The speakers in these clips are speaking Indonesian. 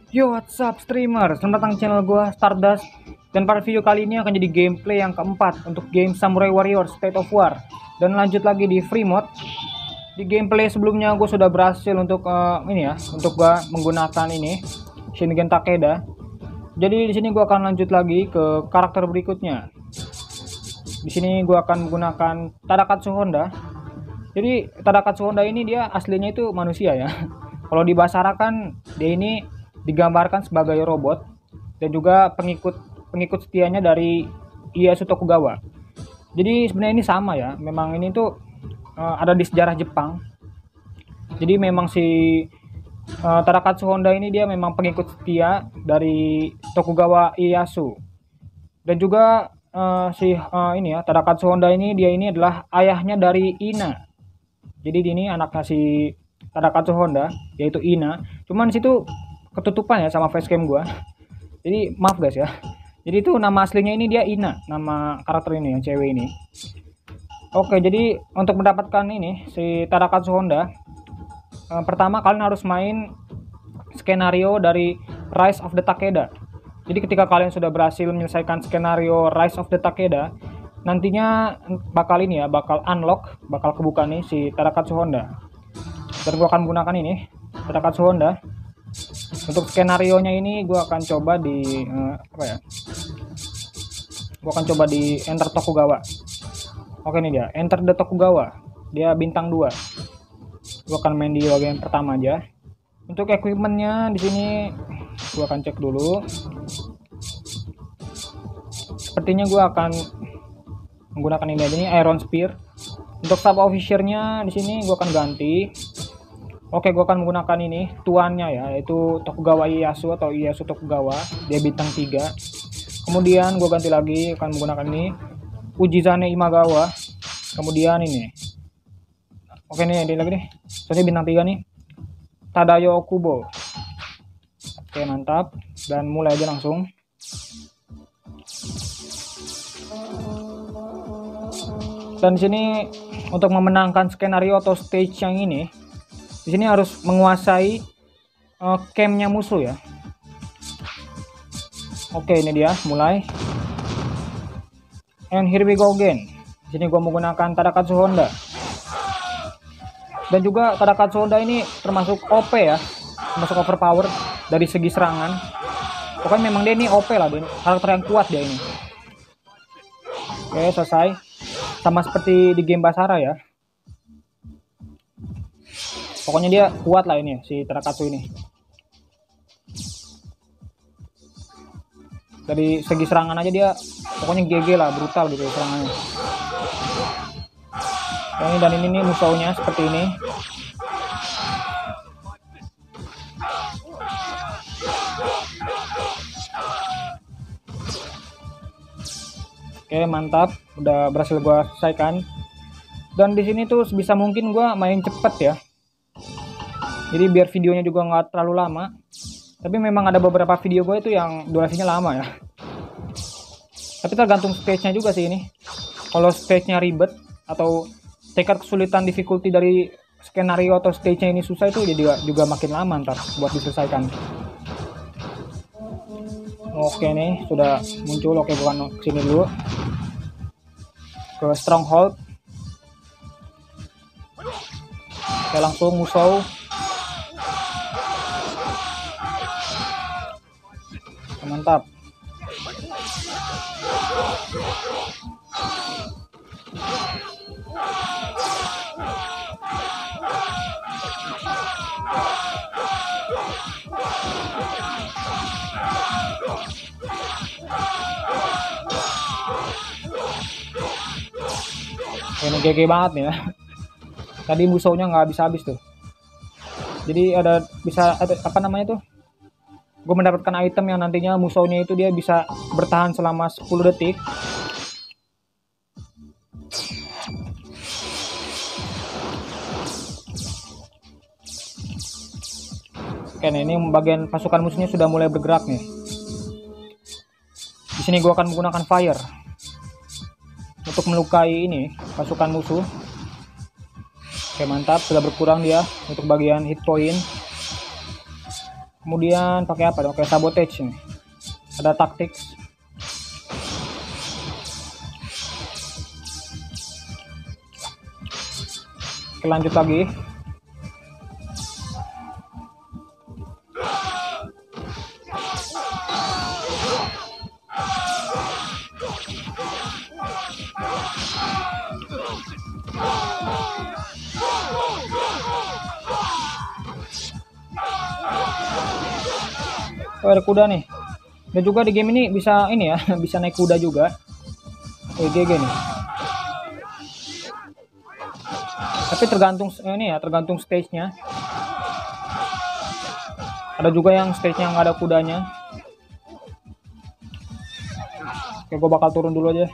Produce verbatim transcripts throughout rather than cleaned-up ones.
Yo, what's up streamer? Selamat datang di channel gua Stardust. Dan pada video kali ini akan jadi gameplay yang keempat untuk game Samurai Warriors State of War. Dan lanjut lagi di free mode. Di gameplay sebelumnya gue sudah berhasil untuk uh, ini ya, untuk gua menggunakan ini Shingen Takeda. Jadi di sini gua akan lanjut lagi ke karakter berikutnya. Di sini gua akan menggunakan Tadakatsu Honda. Jadi Tadakatsu Honda ini dia aslinya itu manusia ya. Kalau di Basara kan dia ini digambarkan sebagai robot dan juga pengikut pengikut setianya dari Ieyasu Tokugawa. Jadi sebenarnya ini sama ya, memang ini tuh uh, ada di sejarah Jepang. Jadi memang si uh, Tadakatsu Honda ini dia memang pengikut setia dari Tokugawa Ieyasu. Dan juga uh, si uh, ini ya Tadakatsu Honda ini dia ini adalah ayahnya dari Ina. Jadi ini anaknya si Tadakatsu Honda yaitu Ina. Cuman di situ ketutupan ya sama facecam gua. Jadi maaf guys ya. Jadi itu nama aslinya ini dia Ina, nama karakter ini yang cewek ini. Oke, jadi untuk mendapatkan ini si Tadakatsu Honda, eh, pertama kalian harus main skenario dari Rise of the Takeda. Jadi ketika kalian sudah berhasil menyelesaikan skenario Rise of the Takeda, nantinya bakal ini ya, bakal unlock, bakal kebuka nih si Tadakatsu Honda. Dan gua akan menggunakan ini Tadakatsu Honda. Untuk skenario nya ini gue akan coba di uh, apa ya gue akan coba di enter Tokugawa. Oke, ini dia enter the Tokugawa, dia bintang dua. Gue akan main di bagian pertama aja. Untuk equipmentnya di sini gue akan cek dulu. Sepertinya gue akan menggunakan ini aja nih, Iron Spear. Untuk sub officernya di sini gue akan ganti. Oke, gue akan menggunakan ini tuannya ya, yaitu Tokugawa Ieyasu atau Ieyasu Tokugawa, dia bintang tiga. Kemudian gue ganti lagi akan menggunakan ini Ujizane Imagawa. Kemudian ini, oke nih, ini lagi nih, jadi bintang tiga nih, Tadayo Kubo. Oke, mantap. Dan mulai aja langsung. Dan di sini untuk memenangkan skenario atau stage yang ini, di sini harus menguasai uh, campnya musuh ya. Oke, ini dia mulai. And here we go again. Di sini gua menggunakan Tadakatsu Honda. Dan juga Tadakatsu Honda ini termasuk O P ya, termasuk overpower dari segi serangan. Pokoknya memang dia ini O P lah, dia karakter yang kuat dia ini. Oke, selesai. Sama seperti di game Basara ya. Pokoknya dia kuat lah ini si Tadakatsu ini. Dari segi serangan aja dia pokoknya G G lah, brutal gitu serangannya. Dan ini, dan ini nih musuhnya seperti ini. Oke, mantap, udah berhasil gua selesaikan. Dan di sini tuh sebisa mungkin gua main cepet ya. Jadi biar videonya juga nggak terlalu lama. Tapi memang ada beberapa video gue itu yang durasinya lama ya. Tapi tergantung stage-nya juga sih ini. Kalau stage-nya ribet atau tingkat kesulitan difficulty dari skenario atau stage-nya ini susah, itu juga juga makin lama ntar buat diselesaikan. Oke nih, sudah muncul. Oke, bukan sini dulu. Ke Stronghold. Oke, langsung musuh. Mantap. Ini G G banget nih ya. Tadi musuhnya nggak habis-habis tuh. Jadi ada bisa ada, apa namanya tuh? Gue mendapatkan item yang nantinya musuhnya itu dia bisa bertahan selama sepuluh detik. Oke, nah ini bagian pasukan musuhnya sudah mulai bergerak nih. Di sini gue akan menggunakan fire untuk melukai ini pasukan musuh. Oke, mantap, sudah berkurang dia untuk bagian hit point. Kemudian pakai apa dong? Pakai sabotage nih. Ada taktik. Oke, lanjut lagi. Oh, ada kuda nih. Dan juga di game ini bisa ini ya, bisa naik kuda juga. Oh, G G nih. Tapi tergantung ini ya, tergantung stage-nya. Ada juga yang stage-nya nggak ada kudanya. Oke, gue bakal turun dulu aja.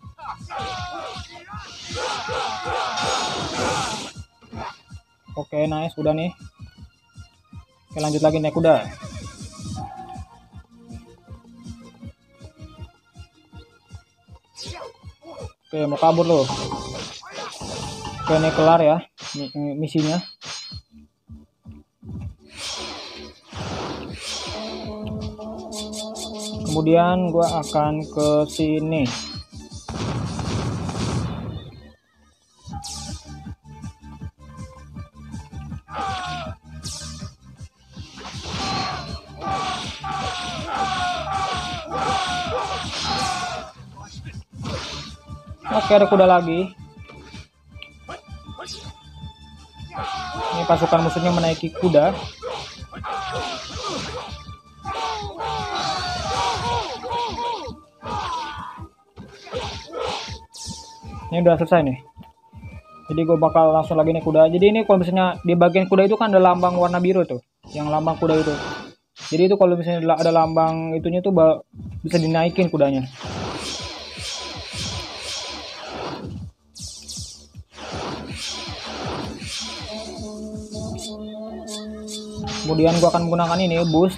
Oke, nice, udah nih. Oke, lanjut lagi naik kuda. Oke, mau kabur loh. Oke, ini kelar ya misinya. Kemudian gua akan ke sini. Oke, ada kuda lagi. Ini pasukan musuhnya menaiki kuda. Ini udah selesai nih. Jadi gue bakal langsung lagi naik kuda. Jadi ini kalau misalnya di bagian kuda itu kan ada lambang warna biru tuh, yang lambang kuda itu. Jadi itu kalau misalnya ada lambang itunya tuh bisa dinaikin kudanya. Kemudian gua akan menggunakan ini boost.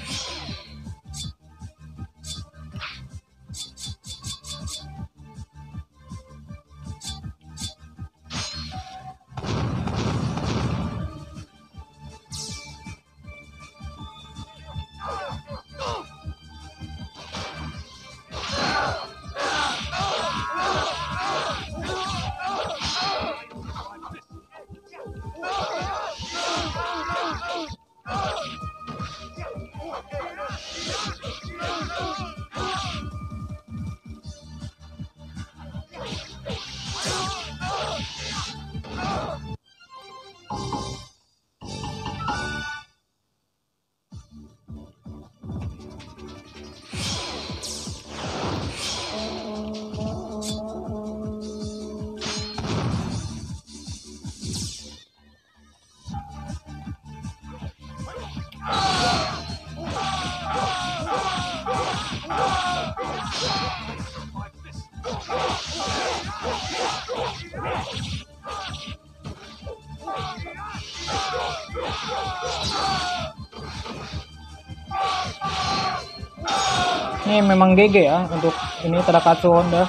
Ini memang G G ya untuk ini Tadakatsu Honda.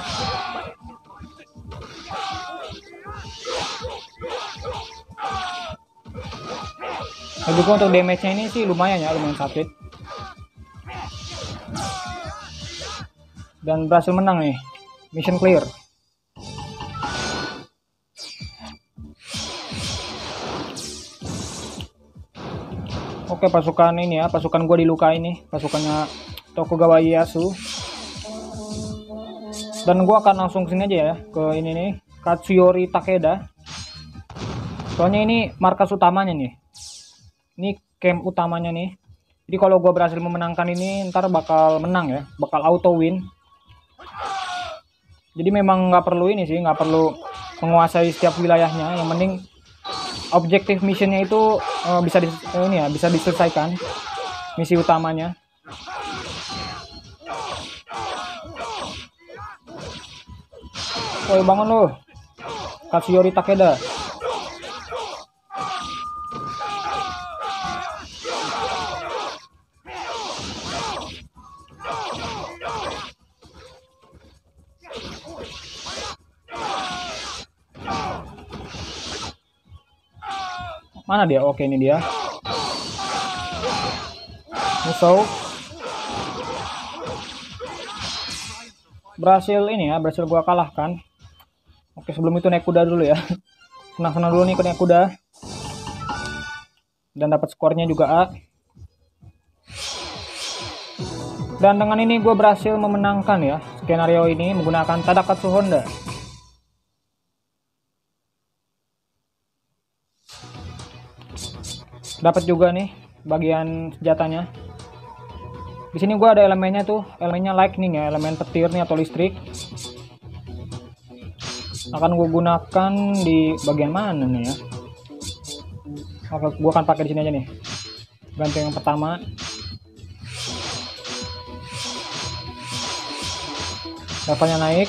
Nah, juga untuk damage-nya ini sih lumayan ya, lumayan sakit. Dan berhasil menang nih. Mission clear. Oke, pasukan ini ya, pasukan gue dilukai nih, pasukannya Tokugawa Ieyasu. Dan gue akan langsung sini aja ya, ke ini nih, Katsuyori Takeda. Soalnya ini markas utamanya nih. Ini camp utamanya nih. Jadi kalau gue berhasil memenangkan ini, ntar bakal menang ya, bakal auto win. Jadi memang nggak perlu ini sih, nggak perlu menguasai setiap wilayahnya. Yang penting objektif missionnya itu uh, bisa di, uh, ini ya, bisa diselesaikan misi utamanya. Woi, bangun lo, Katsuyori Takeda. Mana dia? Oke, ini dia. Musuh berhasil ini ya, berhasil gua kalahkan. Oke, sebelum itu naik kuda dulu ya. Senang-senang dulu nih naik kuda. Dan dapat skornya juga A. Dan dengan ini gue berhasil memenangkan ya skenario ini menggunakan Tadakatsu Honda. Dapat juga nih bagian senjatanya. Di sini gue ada elemennya tuh, elemennya lightning ya, elemen petir nih atau listrik. Akan gue gunakan di bagian mana nih ya? Oke, gue akan pakai di sini aja nih. Ganti yang pertama. Levelnya naik.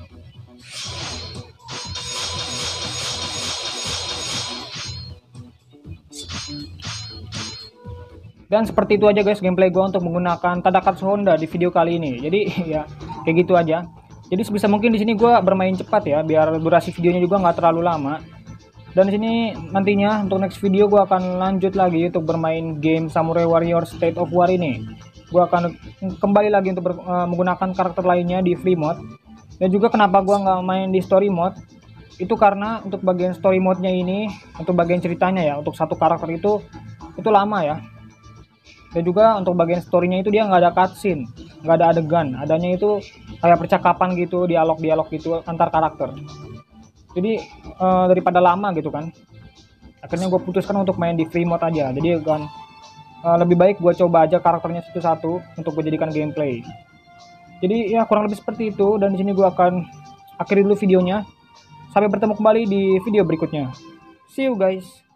Dan seperti itu aja guys gameplay gue untuk menggunakan Tadakatsu Honda di video kali ini. Jadi ya kayak gitu aja. Jadi sebisa mungkin di sini gue bermain cepat ya, biar durasi videonya juga nggak terlalu lama. Dan di sini nantinya untuk next video gue akan lanjut lagi untuk bermain game Samurai Warriors State of War ini. Gue akan kembali lagi untuk ber, uh, menggunakan karakter lainnya di free mode. Dan juga kenapa gue nggak main di story mode, itu karena untuk bagian story mode-nya ini, untuk bagian ceritanya ya, untuk satu karakter itu itu lama ya. Dan juga untuk bagian story-nya itu dia nggak ada cutscene, nggak ada adegan, adanya itu kayak percakapan gitu, dialog-dialog gitu antar karakter. Jadi uh, daripada lama gitu kan, akhirnya gue putuskan untuk main di free mode aja. Jadi kan uh, lebih baik gue coba aja karakternya satu-satu untuk gue jadikan gameplay. Jadi ya kurang lebih seperti itu, dan di sini gue akan akhiri dulu videonya. Sampai bertemu kembali di video berikutnya. See you guys.